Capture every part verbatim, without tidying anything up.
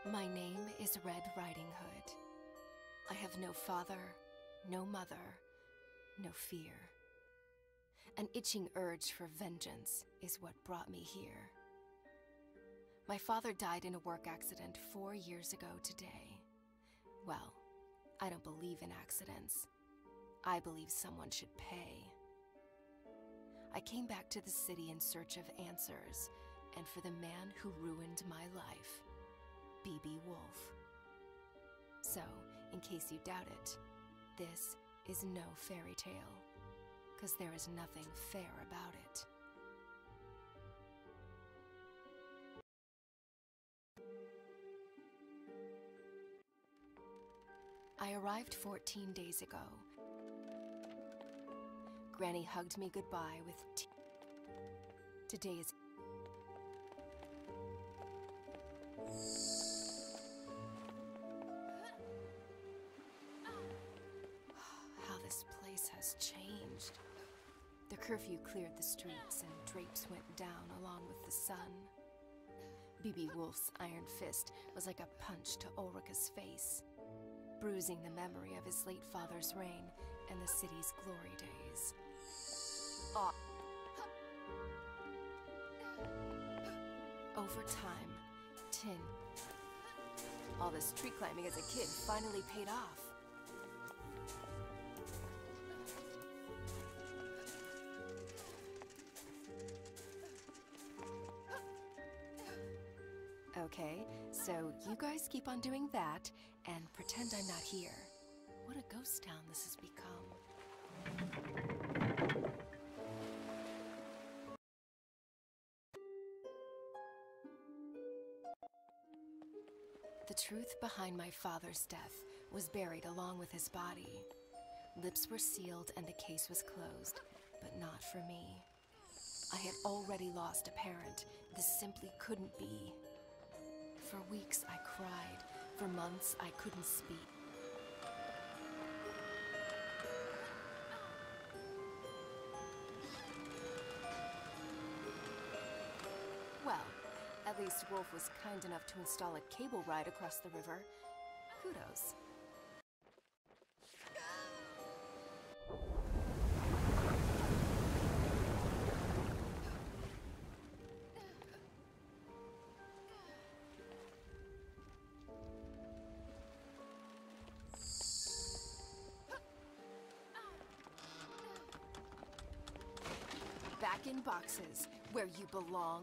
My name is Red Riding Hood. I have no father, no mother, no fear. An itching urge for vengeance is what brought me here. My father died in a work accident four years ago today. Well, I don't believe in accidents. I believe someone should pay. I came back to the city in search of answers, and for the man who ruined my life, B B Wolf. So, in case you doubt it, this is no fairy tale, because there is nothing fair about it. I arrived fourteen days ago. Granny hugged me goodbye with tea. Today is... How this place has changed. The curfew cleared the streets and drapes went down along with the sun. B B Wolf's iron fist was like a punch to Ulrika's face, bruising the memory of his late father's reign and the city's glory days. Aw. Over time, Tin. All this tree climbing as a kid finally paid off. Okay, so you guys keep on doing that and pretend I'm not here. What a ghost town this has become. The truth behind my father's death was buried along with his body. Lips were sealed and the case was closed, but not for me. I had already lost a parent. This simply couldn't be. For weeks I cried. For months I couldn't speak. Well, at least Wolf was kind enough to install a cable ride across the river. Kudos. Back in boxes, where you belong.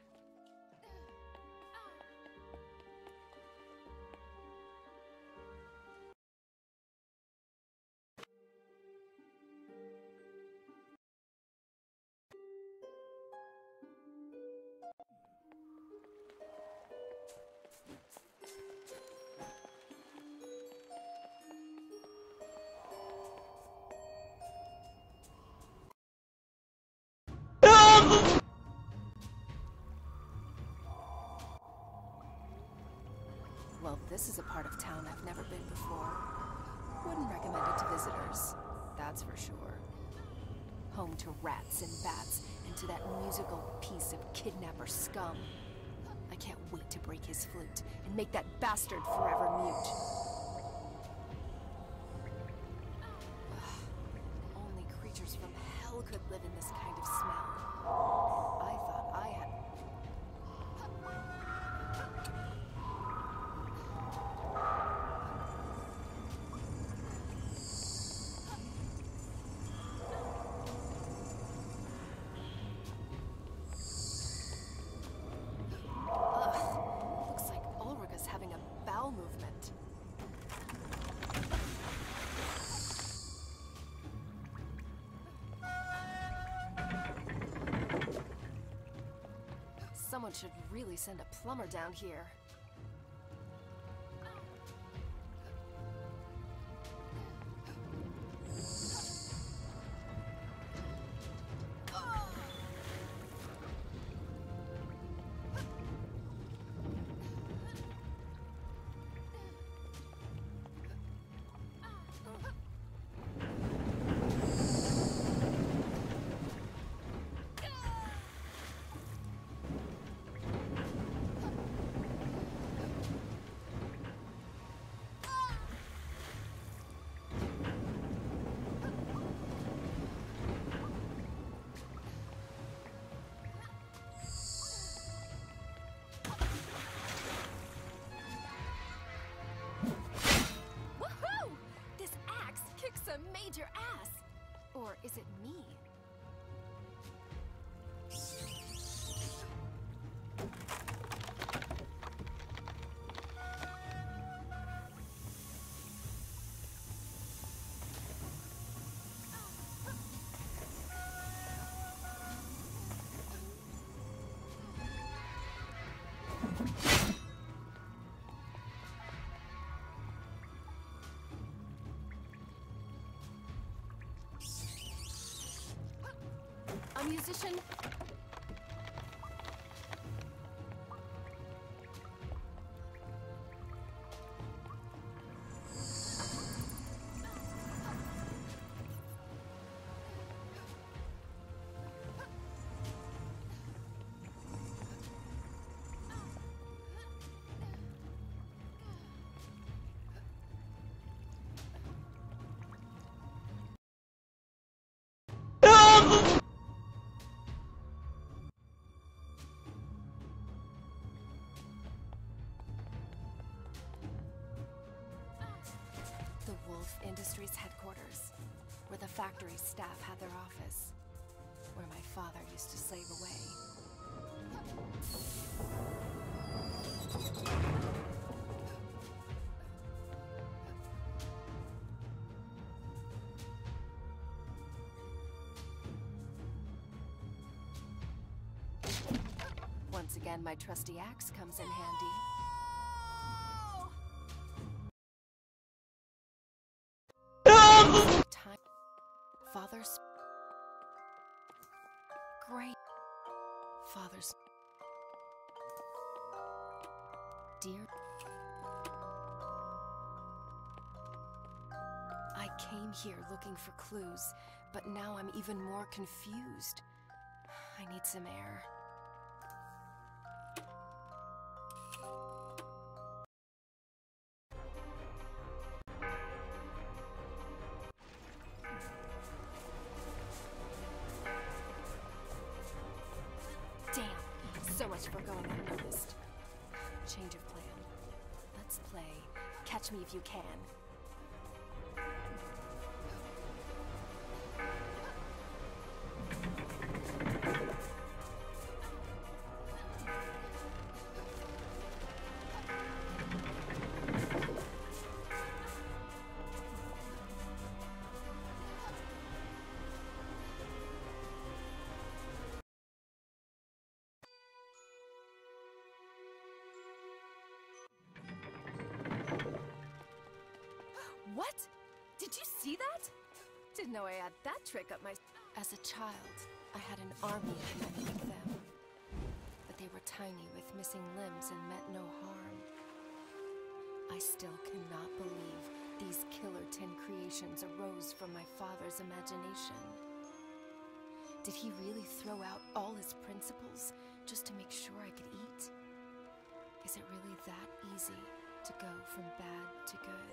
Well, this is a part of town I've never been before. Wouldn't recommend it to visitors, that's for sure. Home to rats and bats, and to that musical piece of kidnapper scum. I can't wait to break his flute and make that bastard forever mute. Ugh. Only creatures from hell could live in this kind of smell. I thought I had... movement. Someone should really send a plumber down here. is it me? A musician? The Wolf Industries headquarters, where the factory staff had their office, where my father used to slave away. Once again, my trusty axe comes in handy. Time. Father's... Great. Father's... Dear... I came here looking for clues, but now I'm even more confused. I need some air. Damn, so much for going unnoticed. Change of plan. Let's play Catch Me If You Can. What? Did you see that? Didn't know I had that trick up my... As a child, I had an army of many of them. But they were tiny with missing limbs and meant no harm. I still cannot believe these Killer Tin creations arose from my father's imagination. Did he really throw out all his principles just to make sure I could eat? Is it really that easy to go from bad to good?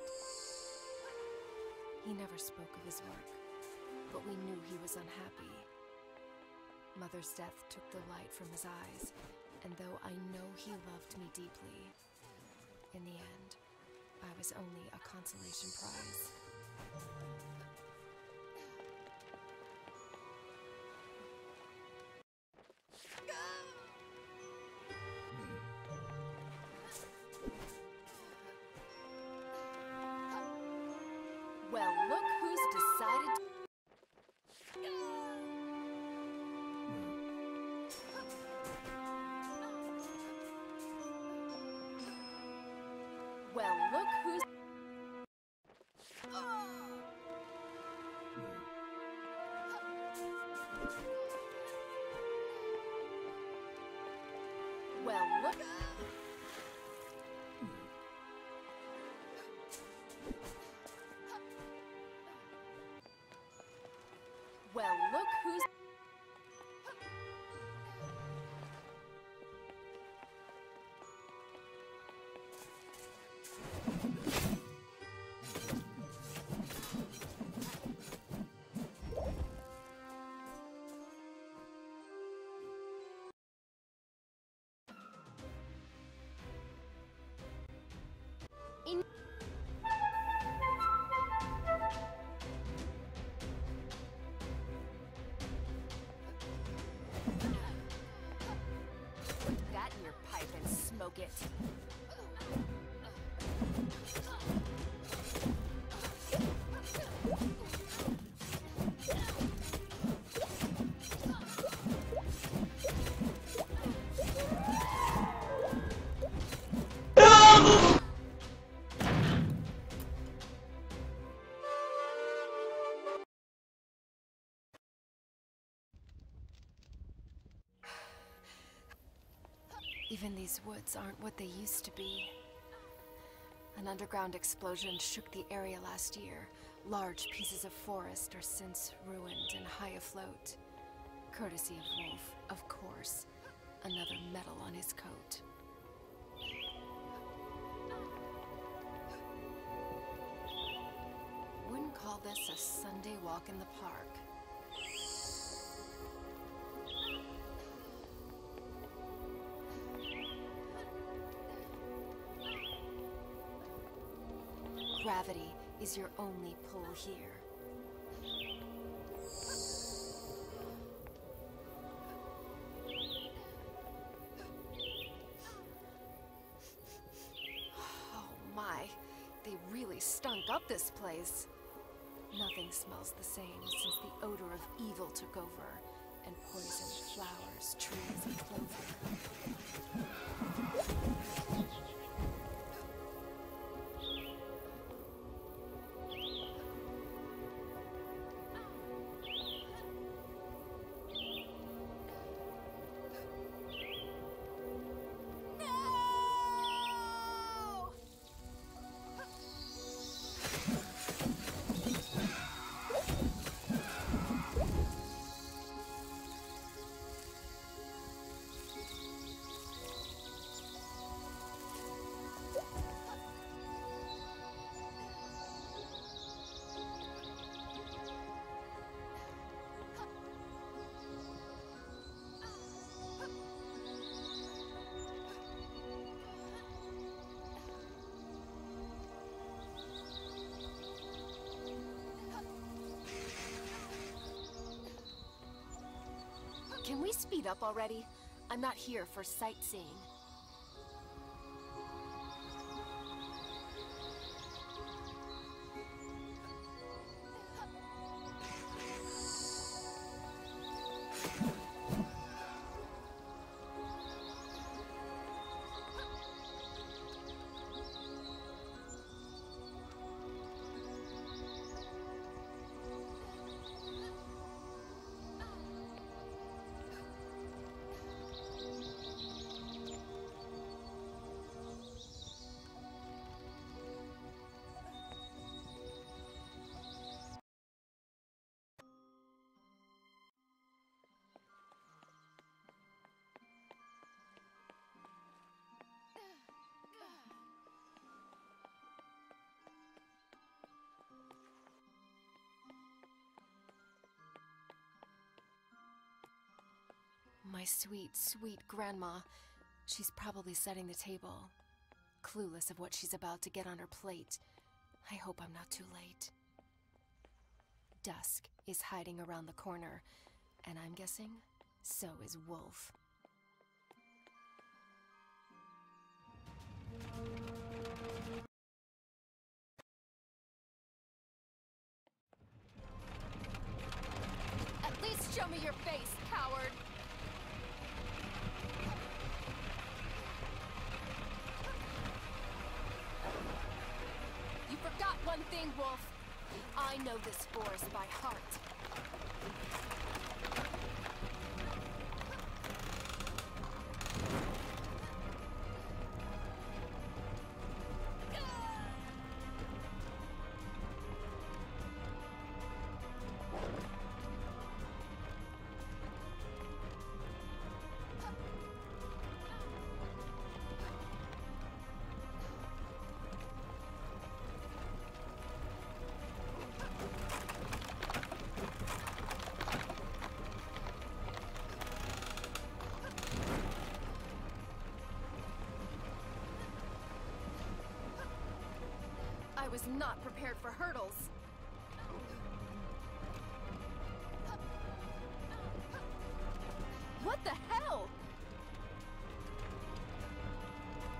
He never spoke of his work, but we knew he was unhappy. Mother's death took the light from his eyes, and though I know he loved me deeply, in the end, I was only a consolation prize. Well, look who's decided to... Well, look who's... Well, look... Well, look who's... choke it. Even these woods aren't what they used to be. An underground explosion shook the area last year. Large pieces of forest are since ruined and high afloat. Courtesy of Wolf, of course. Another medal on his coat. Wouldn't call this a Sunday walk in the park. Gravity is your only pull here. Oh my, they really stunk up this place. Nothing smells the same since the odor of evil took over and poisoned flowers, trees, and clover. Can we speed up already? I'm not here for sightseeing. My sweet, sweet grandma. She's probably setting the table, clueless of what she's about to get on her plate. I hope I'm not too late. Dusk is hiding around the corner, and I'm guessing so is Wolf. At least show me your face, coward! You forgot one thing, Wolf. I know this forest by heart. I was not prepared for hurdles. What the hell?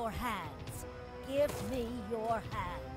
your hands. Give me your hands.